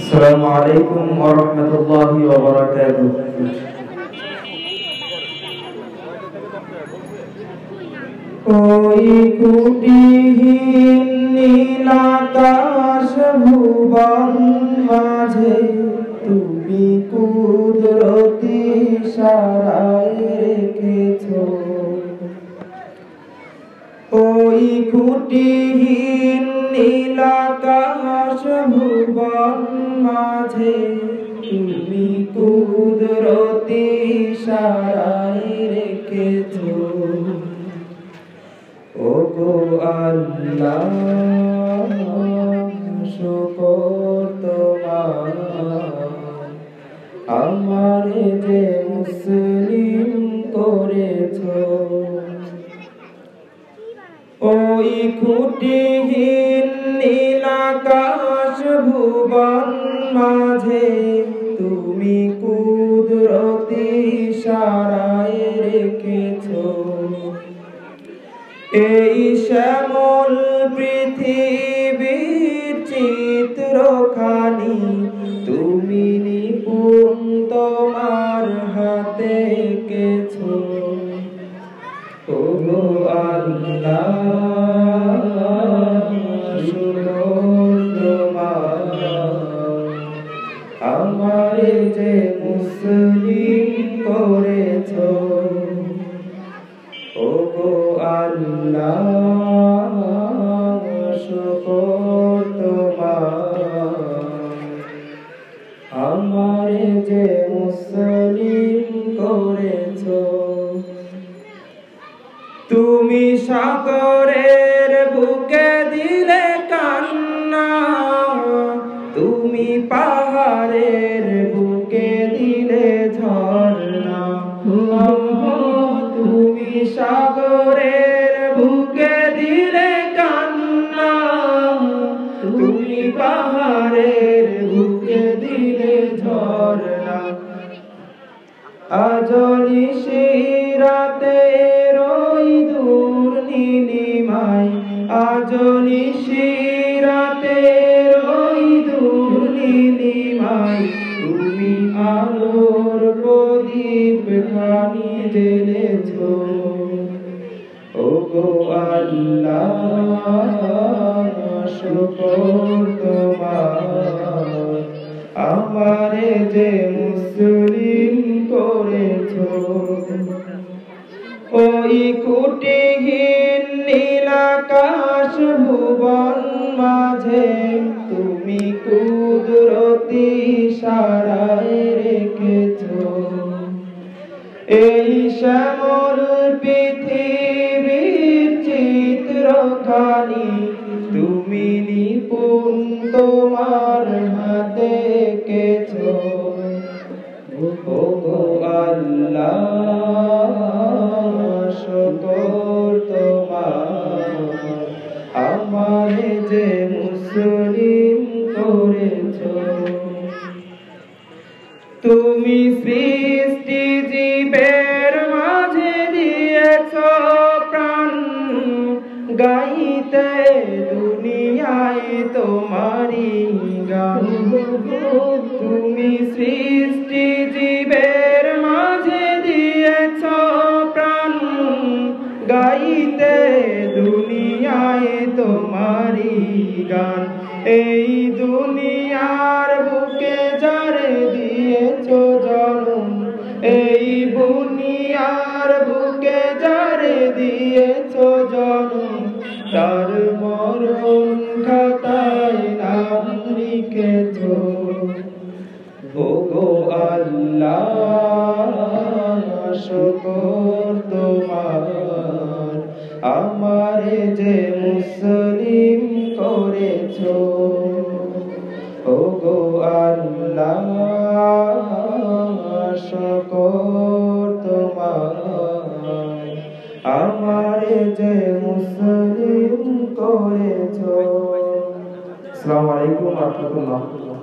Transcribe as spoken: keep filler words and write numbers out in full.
আসসালামু আলাইকুম ওয়া রাহমাতুল্লাহি ওয়া বারাকাতুহু। ওই কুটিহীন নীল আকাশ ভুবন মাঝে তুমি কুদরতি ইশারায় রেখেছো। ওই কুটিহীন নীল আকাশ ভুবন মাঝে তুমি কুদরতি ইশারায় রেখেছো। ওগো আল্লাহ শুকর তোমার, আমারে যে মুসলিম করেছো। ওই খুঁটিহীন নীল আকাশ ভুবন মাঝে তুমি কুদরতি ইশারায় রেখেছো। এই শ্যামল পৃথিবীর চিত্রখানি তুমি নিপুণ তোমার হাতে এঁকেছো। ওগো আল্লাহ শুকর তোমার, আমারে যে মুসলিম করেছো। ওগো আল্লাহ শুকর তোমার, আমারে যে মুসলিম করেছো। তুমি সাগরের বুকে দিলে কান্না, তুমি পাহাড়ের বুকে দিলে ঝর্ণা। তুমি সাগরের বুকে দিলে কান্না, তুমি পাহাড়ের বুকে দিলে ঝর্ণা। আজ নিশিরাতে রই দূর নীলিমায়, আজ নিশিরাতে রই দূর নীলিমায়, তুমি আলোর প্রদীপ খানি জ্বেলেছো। ওগো আল্লাহ শুকর তোমার, আমারে যে মুসলিম করেছো। ওই কুটিহীন নীল আকাশ ভুবন মাঝে তুমি কুদরতি ইশারায় রেখেছো। এই শ্যামল পৃথিবীর চিত্রখানি তুমি নিপুণ তোমার হাতে এঁকেছো। ওগো আল্লাহ শুকর তোমার, আমারে যে মুসলিম করেছো। তুমি সৃষ্টি জীবের মাঝে দিয়েছো প্রাণ, গাইতে দুনিয়ায় তোমারি গান। তুমি সৃষ্টি জীবের মাঝে দিয়েছো প্রাণ, গাইতে দুনিয়ায় তোমারি গান। এই দুনিয়ার বুকে যারে দিয়েছো জন্ম, এই দুনিয়ার বুকে যারে দিয়েছো জন্ম, তার মরণ খাতায় নাম লিখেছো। ওগো আল্লাহ শুকর তোমার, আমারে যে মুসলিম করেছো। ওগো আল্লাহ শুকর তোমার, আমারে যে মুসলিম করেছো। আসসালামু আলাইকুম ওয়া রাহমাতুল্লাহ।